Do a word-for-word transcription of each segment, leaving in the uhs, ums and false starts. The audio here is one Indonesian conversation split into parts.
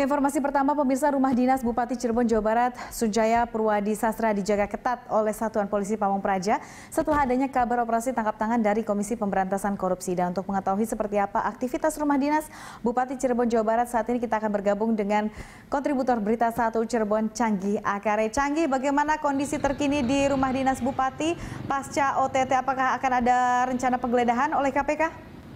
Ke informasi pertama, pemirsa, rumah dinas Bupati Cirebon, Jawa Barat, Sunjaya Purwadi Sastra dijaga ketat oleh Satuan Polisi Pamong Praja setelah adanya kabar operasi tangkap tangan dari Komisi Pemberantasan Korupsi. Dan untuk mengetahui seperti apa aktivitas rumah dinas Bupati Cirebon, Jawa Barat saat ini, kita akan bergabung dengan kontributor Berita Satu Cirebon, Canggih Akare. Canggih, bagaimana kondisi terkini di rumah dinas Bupati pasca O T T? Apakah akan ada rencana penggeledahan oleh K P K?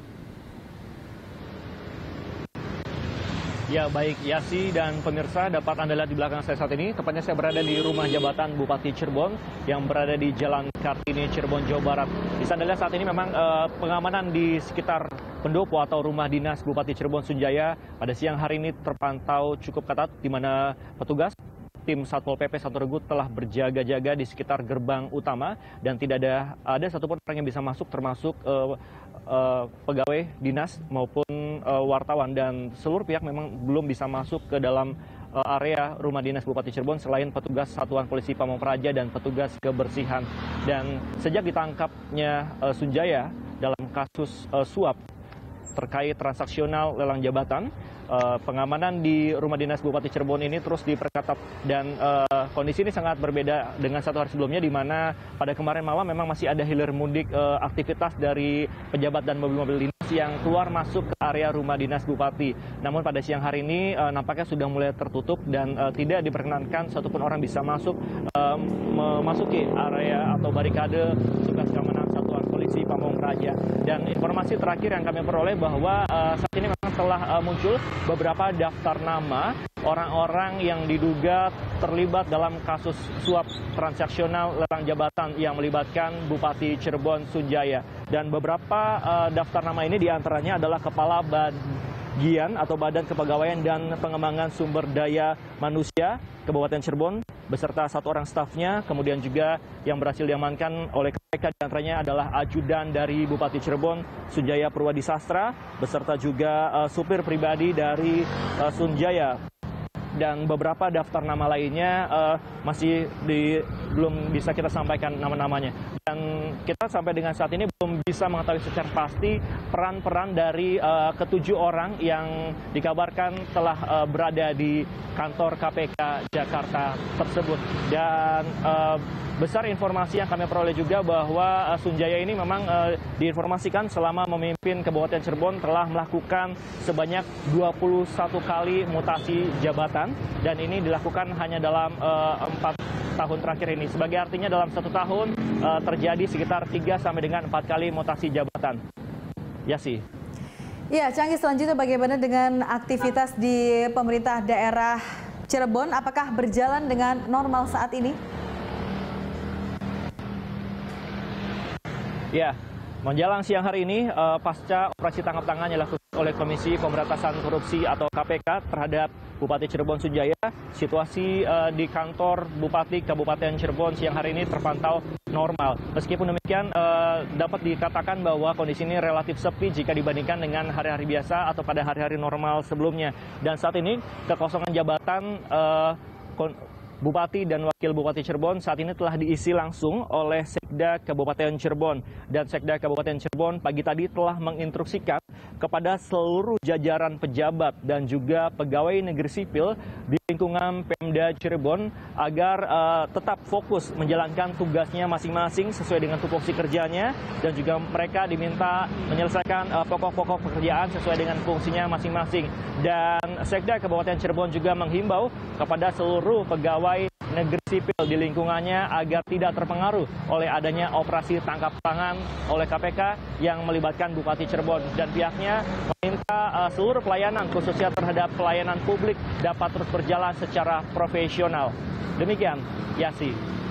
Ya, baik Yasi dan pemirsa, dapat Anda lihat di belakang saya saat ini. Tepatnya saya berada di rumah jabatan Bupati Cirebon yang berada di Jalan Kartini, Cirebon, Jawa Barat. Bisa Anda lihat saat ini memang eh, pengamanan di sekitar pendopo atau rumah dinas Bupati Cirebon Sunjaya pada siang hari ini terpantau cukup ketat, di mana petugas tim Satpol P P Satu Regu telah berjaga-jaga di sekitar gerbang utama dan tidak ada ada satupun orang yang bisa masuk, termasuk uh, uh, pegawai dinas maupun uh, wartawan, dan seluruh pihak memang belum bisa masuk ke dalam uh, area rumah dinas Bupati Cirebon selain petugas Satuan Polisi Pamong Praja dan petugas kebersihan. Dan sejak ditangkapnya uh, Sunjaya dalam kasus uh, suap terkait transaksional lelang jabatan, Uh, pengamanan di rumah dinas Bupati Cirebon ini terus diperketat, dan uh, kondisi ini sangat berbeda dengan satu hari sebelumnya, di mana pada kemarin malam memang masih ada hilir mudik uh, aktivitas dari pejabat dan mobil-mobil dinas yang keluar masuk ke area rumah dinas Bupati. Namun pada siang hari ini uh, nampaknya sudah mulai tertutup dan uh, tidak diperkenankan satupun orang bisa masuk uh, memasuki area atau barikade tugas keamanan Satuan Polisi Pamong Praja. Dan informasi terakhir yang kami peroleh bahwa uh, saat ini memang telah uh, muncul beberapa daftar nama orang-orang yang diduga terlibat dalam kasus suap transaksional lelang jabatan yang melibatkan Bupati Cirebon Sunjaya. Dan beberapa uh, daftar nama ini diantaranya adalah Kepala Bagian atau Badan Kepegawaian dan Pengembangan Sumber Daya Manusia Kabupaten Cirebon beserta satu orang stafnya, kemudian juga yang berhasil diamankan oleh K P K diantaranya adalah ajudan dari Bupati Cirebon Sunjaya Purwadi Sastra beserta juga uh, supir pribadi dari uh, Sunjaya. Dan beberapa daftar nama lainnya uh, masih di, belum bisa kita sampaikan nama-namanya. Dan kita sampai dengan saat ini belum bisa mengetahui secara pasti peran-peran dari uh, ketujuh orang yang dikabarkan telah uh, berada di kantor K P K Jakarta tersebut. Dan uh, besar informasi yang kami peroleh juga bahwa uh, Sunjaya ini memang uh, diinformasikan selama memimpin Kabupaten Cirebon telah melakukan sebanyak dua puluh satu kali mutasi jabatan, dan ini dilakukan hanya dalam empat tahun terakhir ini. Sebagai artinya dalam satu tahun uh, terjadi sekitar tiga sampai dengan empat kali mutasi jabatan. Yasi. Ya, Canggih, selanjutnya bagaimana dengan aktivitas di pemerintah daerah Cirebon? Apakah berjalan dengan normal saat ini? Ya, menjelang siang hari ini, uh, pasca operasi tangkap tangan yang dilakukan oleh Komisi Pemberantasan Korupsi atau K P K terhadap Bupati Cirebon Sunjaya, situasi uh, di kantor Bupati Kabupaten Cirebon siang hari ini terpantau normal. Meskipun demikian, uh, dapat dikatakan bahwa kondisi ini relatif sepi jika dibandingkan dengan hari-hari biasa atau pada hari-hari normal sebelumnya. Dan saat ini, kekosongan jabatan uh, Bupati dan Wakil Bupati Cirebon saat ini telah diisi langsung oleh Sekda Kabupaten Cirebon. Dan Sekda Kabupaten Cirebon pagi tadi telah menginstruksikan kepada seluruh jajaran pejabat dan juga pegawai negeri sipil di lingkungan Pemda Cirebon agar uh, tetap fokus menjalankan tugasnya masing-masing sesuai dengan tupoksi kerjanya, dan juga mereka diminta menyelesaikan pokok-pokok uh, pekerjaan sesuai dengan fungsinya masing-masing. Dan Sekda Kabupaten Cirebon juga menghimbau kepada seluruh pegawai negeri sipil di lingkungannya agar tidak terpengaruh oleh adanya operasi tangkap tangan oleh K P K yang melibatkan Bupati Cirebon, dan pihaknya meminta uh, seluruh pelayanan khususnya terhadap pelayanan publik dapat terus berjalan secara profesional. Demikian, Yasi.